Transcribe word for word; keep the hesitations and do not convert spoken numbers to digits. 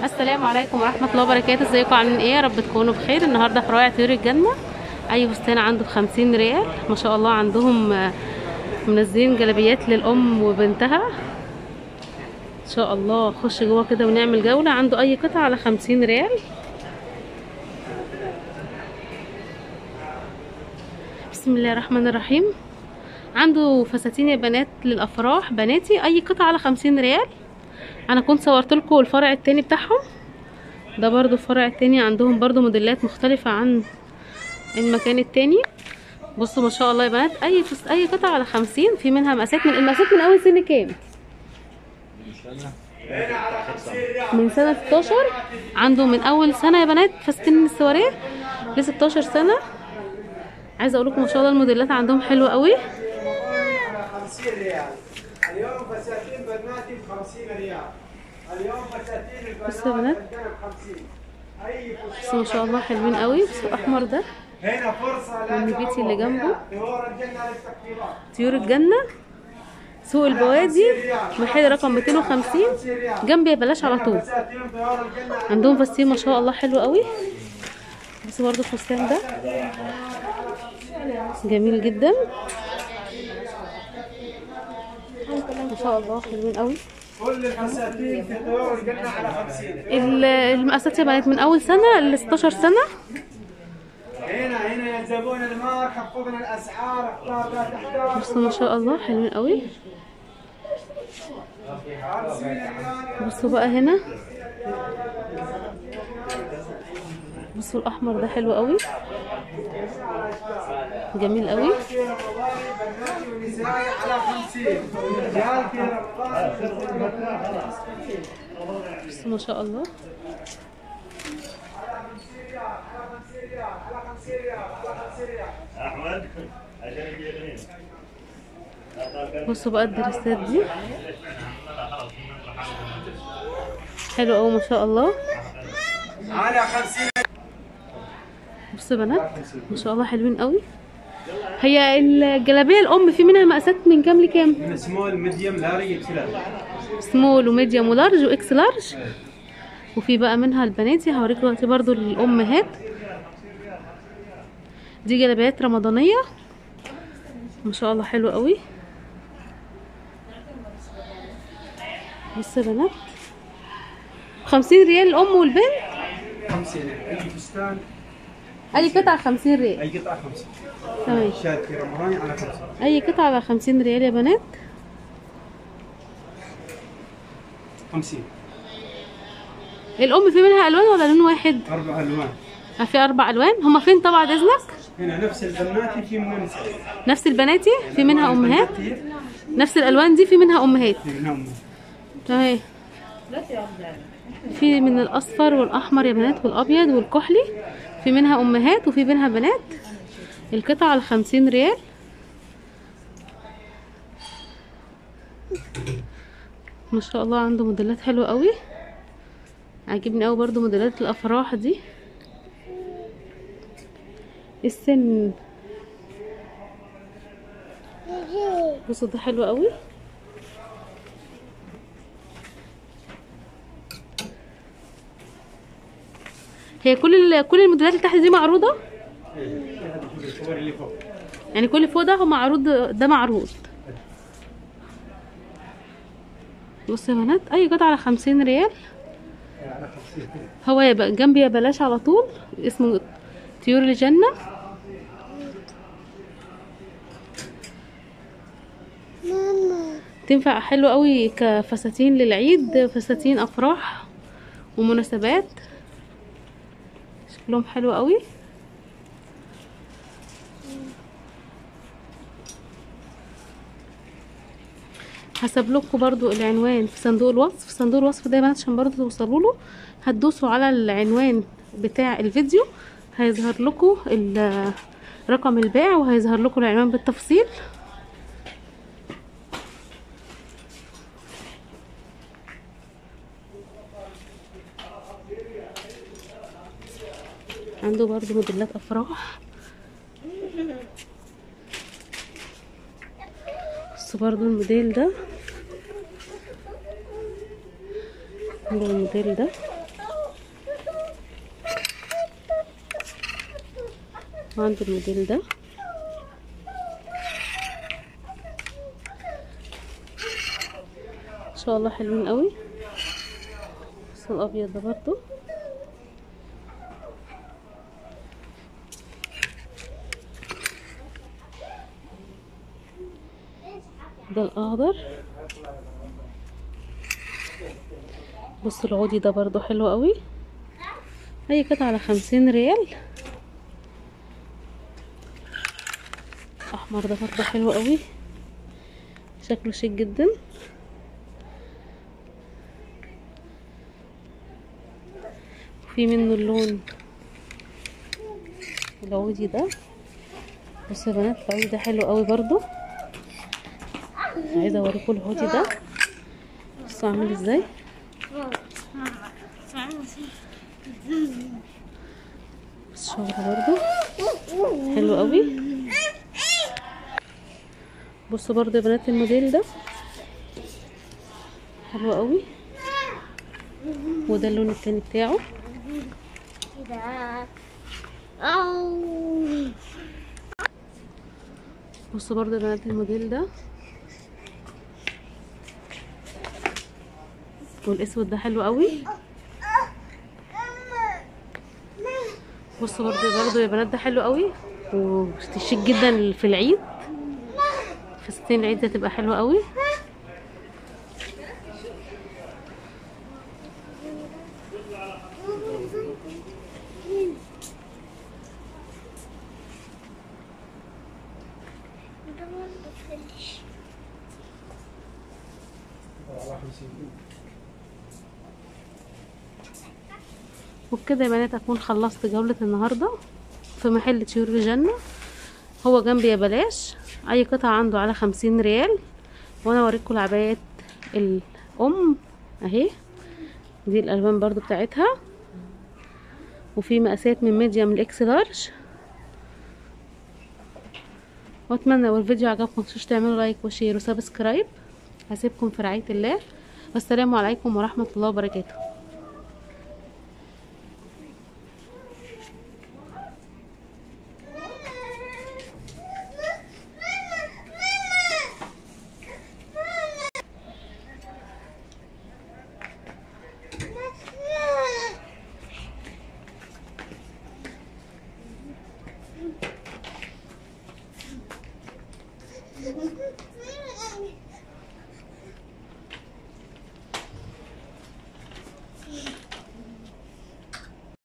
السلام عليكم ورحمه الله وبركاته. ازيكم عاملين ايه؟ يا رب تكونوا بخير. النهارده في روائع طيور الجنه اي فستان عنده بخمسين ريال ما شاء الله. عندهم منزلين جلابيات للام وبنتها ان شاء الله. خش جوه كده ونعمل جوله. عنده اي قطعه على خمسين ريال. بسم الله الرحمن الرحيم. عنده فساتين يا بنات للافراح بناتي اي قطعه على خمسين ريال. انا كنت صورت لكم الفرع التاني بتاعهم ده، برضو الفرع التاني عندهم برضو موديلات مختلفه عن المكان التاني. بصوا ما شاء الله يا بنات اي فس... اي قطعه على خمسين. في منها مقاسات من المقاسات من اول سن كام؟ من سنه ستاشر. عنده من اول سنه يا بنات فساتين السواريه ل ستاشر سنه. عايزه اقول لكم ما شاء الله الموديلات عندهم حلوه قوي. خمسين ريال اليوم فساتين بناتي ب خمسين ريال. اليوم فساتين البنات ب خمسين. اي بس ما شاء الله حلوين قوي. بس الاحمر ده هنا فرصه والنبيتي اللي جنبه طيور الجنه للتكفيرات. طيور الجنه سوق البوادي محل رقم مئتين وخمسين جنبي يا بلاش على طول. عندهم فساتين ما شاء الله حلو قوي. بس برضو الفستان ده جميل جدا ما شاء الله حلوين قوي. كل الفساتين في طيور الجنه على خمسين. المقاسات يا بنات من اول سنه ل ستاشر سنه. هنا هنا يا زبون المار خفضنا الاسعار. اختار لا تحتار. بصوا ما شاء الله حلوين قوي. بصوا بقى هنا بصوا الاحمر ده حلو قوي جميل قوي. بصوا ما شاء الله. بصوا بقى الدرسات دي حلو قوي ما شاء الله. بصوا يا بنات ما شاء الله حلوين قوي. هي الجلابيه الام في منها مقاسات من كام لكام؟ من سمول ميديوم لارج اكس لارج. سمول وميديوم ولارج واكس لارج. وفي بقى منها البناتي هوريكم دلوقتي برضو الامهات. دي جلابيات رمضانيه ما شاء الله حلوه قوي. بصوا يا بنات خمسين ريال الام والبنت. خمسين اي فستان اي قطعه خمسين ريال. اي قطعه خمسين. تمام. شاد في رمضان على خمسين. اي قطعه على خمسين ريال يا بنات. خمسين. الام في منها الوان ولا لون واحد؟ اربع الوان. في اربع الوان. هما فين طبعا اذنك؟ هنا نفس البناتي في منها نساء. نفس البناتي في منها امهات. نفس الالوان دي في منها امهات. في منها امهات. تمام. في من الاصفر والاحمر يا بنات والابيض والكحلي. في منها امهات وفي منها بنات. القطعه على خمسين ريال. ما شاء الله عنده موديلات حلوه قوي. عاجبني قوي برضو موديلات الافراح دي. السن بصوا ده حلو قوي. هي كل كل الموديلات اللي تحت دي معروضه؟ يعني كل فوق ده هو معروض ده معروض. بصوا يا بنات اي قطعه على خمسين ريال. هو يبقى جنبي يا بلاش على طول. اسمه طيور الجنه. تنفع حلو قوي كفساتين للعيد. فساتين افراح ومناسبات شكلهم حلو قوي. هسيب لكم برضو العنوان في صندوق الوصف. صندوق الوصف ده يا بنات عشان برضو توصلوا له هتدوسوا على العنوان بتاع الفيديو هيظهر لكم رقم البائع وهيظهر لكم العنوان بالتفصيل. عنده برضو موديلات افراح. بصوا برضو الموديل ده، الموديل ده وعندي الموديل ده ان شاء الله حلوين قوي. بس الابيض ده برضو ده الاخضر. بص العودي ده برضو حلو قوي. اي قطعة على خمسين ريال. الاحمر ده برضو حلو قوي، شكله شيك جدا. في منه اللون العودي ده. بصوا يا بنات العودي ده حلو قوي برضو. عايزه اوريكم العودي ده بصوا عامل ازاي. الشغل برضو حلو قوي. بصوا برضو يا بنات الموديل ده حلو قوي، وده اللون التاني بتاعه. بصوا برضو يا بنات الموديل ده، والاسود ده حلو قوي. بصوا برضو برضو يا بنات ده حلو قوي وشيك جدا في العيد. فستان العيد ده تبقى حلوه قوي. وبكده يا بنات اكون خلصت جولة النهاردة في محل طيور الجنة. هو جنبي يا بلاش. اي قطعة عنده على خمسين ريال. وانا اوريكم العبايات الام اهي، دي الالوان برضو بتاعتها، وفي مقاسات من ميديوم لاكس لارج. واتمنى لو الفيديو عجبكم متنسوش تعملوا لايك وشير وسبسكرايب. هسيبكم في رعاية الله، والسلام عليكم ورحمة الله وبركاته.